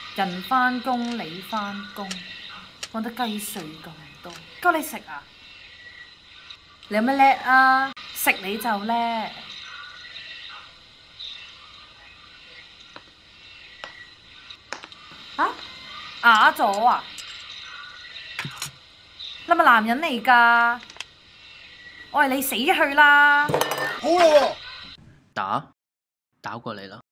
人返工你返工，講得雞碎咁多，夠你食啊？你有咩叻啊？食你就叻。啊？啞咗啊？你係咪男人嚟㗎？我係你死去啦！ 好啦喎， 打過嚟啦。